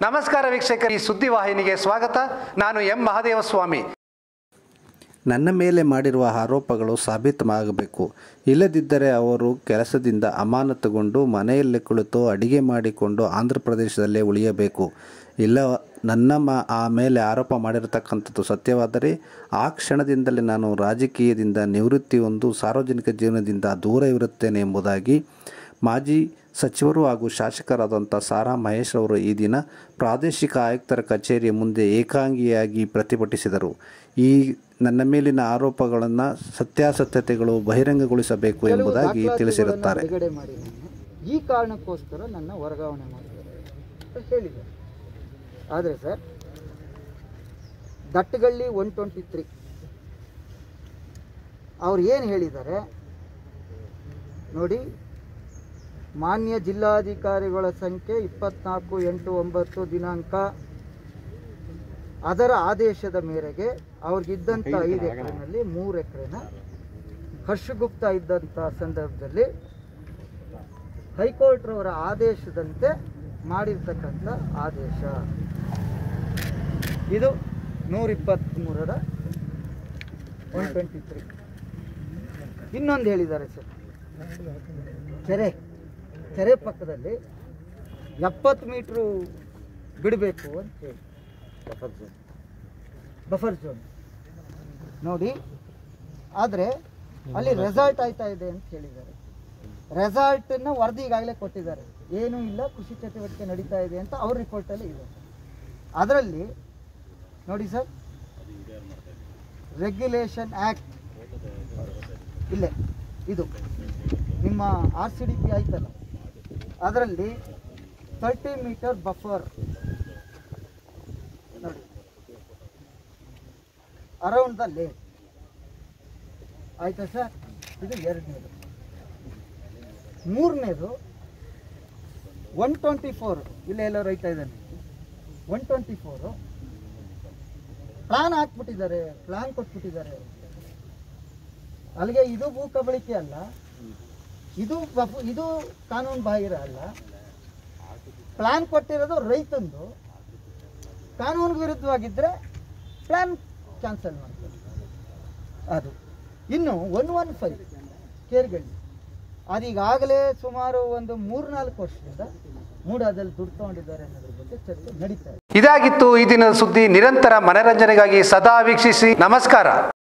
ನಮಸ್ಕಾರ ವೀಕ್ಷಕರು, ಈ ಸುದ್ದಿವಾಹಿನಿಗೆ ಸ್ವಾಗತ. ನಾನು ಎಂ ಮಹದೇವಸ್ವಾಮಿ. ನನ್ನ ಮೇಲೆ ಮಾಡಿರುವ ಆರೋಪಗಳು ಸಾಬೀತಾಗಬೇಕು. ಇಲ್ಲದಿದ್ದರೆ ಅವರು ಕೆಲಸದಿಂದ ಅಮಾನತುಗೊಂಡು ಮನೆಯಲ್ಲೇ ಕುಳಿತು ಅಡಿಗೆ ಮಾಡಿಕೊಂಡು ಆಂಧ್ರ ಪ್ರದೇಶದಲ್ಲೇ ಉಳಿಯಬೇಕು. ಇಲ್ಲ ನನ್ನ ಮೇಲೆ ಆರೋಪ ಮಾಡಿರತಕ್ಕಂಥದ್ದು ಸತ್ಯವಾದರೆ ಆ ಕ್ಷಣದಿಂದಲೇ ನಾನು ರಾಜಕೀಯದಿಂದ ನಿವೃತ್ತಿ ಹೊಂದು ಸಾರ್ವಜನಿಕ ಜೀವನದಿಂದ ದೂರ ಇರುತ್ತೇನೆ ಎಂಬುದಾಗಿ ಮಾಜಿ ಸಚಿವರು ಹಾಗೂ ಶಾಸಕರಾದಂಥ ಸಾರಾ ಮಹೇಶ್ ಅವರು ಈ ದಿನ ಪ್ರಾದೇಶಿಕ ಆಯುಕ್ತರ ಕಚೇರಿಯ ಮುಂದೆ ಏಕಾಂಗಿಯಾಗಿ ಪ್ರತಿಭಟಿಸಿದರು. ಈ ನನ್ನ ಮೇಲಿನ ಆರೋಪಗಳನ್ನು ಸತ್ಯಾಸತ್ಯತೆಗಳು ಬಹಿರಂಗಗೊಳಿಸಬೇಕು ಎಂಬುದಾಗಿ ತಿಳಿಸಿರುತ್ತಾರೆ. ಈ ಕಾರಣಕ್ಕೋಸ್ಕರ ನನ್ನ ವರ್ಗಾವಣೆ ಮಾಡಿದ್ದಾರೆ ಅಂತ ಹೇಳಿದ್ದಾರೆ. ಆದರೆ ಸರ್, ದಟ್ಟಗಳ್ಳಿ 123 ಅವ್ರು ಏನು ಹೇಳಿದ್ದಾರೆ ನೋಡಿ, ಮಾನ್ಯ ಜಿಲ್ಲಾಧಿಕಾರಿಗಳ ಸಂಖ್ಯೆ 24/8/9 ದಿನಾಂಕ ಅದರ ಆದೇಶದ ಮೇರೆಗೆ ಅವ್ರಿಗಿದ್ದಂಥ 5 ಎಕರೆನಲ್ಲಿ 3 ಎಕರೆನ ಹರ್ಷಗುಪ್ತ ಇದ್ದಂಥ ಸಂದರ್ಭದಲ್ಲಿ ಹೈಕೋರ್ಟ್ರವರ ಆದೇಶದಂತೆ ಮಾಡಿರ್ತಕ್ಕಂಥ ಆದೇಶ ಇದು 123/123. ಇನ್ನೊಂದು ಹೇಳಿದ್ದಾರೆ ಸರ್, ಕೆರೆ ಪಕ್ಕದಲ್ಲಿ 70 ಮೀಟ್ರು ಬಿಡಬೇಕು ಅಂತ ಹೇಳಿ ಬಫರ್ ಝೋನ್ ನೋಡಿ. ಆದರೆ ಅಲ್ಲಿ ರೆಸಾರ್ಟ್ ಆಯ್ತಾ ಇದೆ ಅಂತ ಹೇಳಿದ್ದಾರೆ. ರೆಸಾರ್ಟನ್ನು ವರದಿ ಈಗಾಗಲೇ ಕೊಟ್ಟಿದ್ದಾರೆ, ಏನೂ ಇಲ್ಲ, ಕೃಷಿ ಚಟುವಟಿಕೆ ನಡೀತಾ ಇದೆ ಅಂತ ಅವ್ರ ರಿಪೋರ್ಟಲ್ಲಿ ಇದೆ. ಅದರಲ್ಲಿ ನೋಡಿ ಸರ್, ರೆಗ್ಯುಲೇಷನ್ ಆ್ಯಕ್ಟ್ ಇಲ್ಲೇ ಇದು ನಿಮ್ಮ RCDP ಆಯ್ತಲ್ಲ, ಅದರಲ್ಲಿ 30 ಮೀಟರ್ ಬಫರ್ ನೋಡಿ ಅರೌಂಡ್ ದ ಲೇಕ್ ಆಯ್ತಾ ಸರ್. ಇದು 2ನೇದು. 3ನೇದು 124 ಇಲ್ಲೇ ಎಲ್ಲ ರೈತ ಇದ್ದಾನೆ. 124 ಪ್ಲಾನ್ ಹಾಕ್ಬಿಟ್ಟಿದ್ದಾರೆ, ಪ್ಲಾನ್ ಕೊಟ್ಬಿಟ್ಟಿದ್ದಾರೆ. ಅಲ್ಲಿಗೆ ಇದು ಭೂ ಕಬಳಿಕೆ ಅಲ್ಲ, ಇದು ಕಾನೂನು ಬಾಹಿರ ಅಲ್ಲ. ಪ್ಲಾನ್ ಕೊಟ್ಟಿರೋದು ರೈತಂದು, ಕಾನೂನು ವಿರುದ್ಧವಾಗಿದ್ದರೆ ಪ್ಲಾನ್ ಕ್ಯಾನ್ಸಲ್ ಮಾಡ್ತಾರೆ. ಅದು ಇನ್ನು 115 ಕೇರ್ಗಳ್ಳಿ ಅದೀಗಾಗಲೇ ಸುಮಾರು ಒಂದು 3-4 ವರ್ಷದಿಂದ ಮೂಡಾದಲ್ಲಿ ದುಡ್ಡು ತಗೊಂಡಿದ್ದಾರೆ ಅನ್ನೋದ್ರ ಬಗ್ಗೆ ಚರ್ಚೆ ನಡೀತಾ ಇದೆ. ಇದಾಗಿತ್ತು ಈ ದಿನದ ಸುದ್ದಿ. ನಿರಂತರ ಮನರಂಜನೆಗಾಗಿ ಸದಾ ವೀಕ್ಷಿಸಿ. ನಮಸ್ಕಾರ.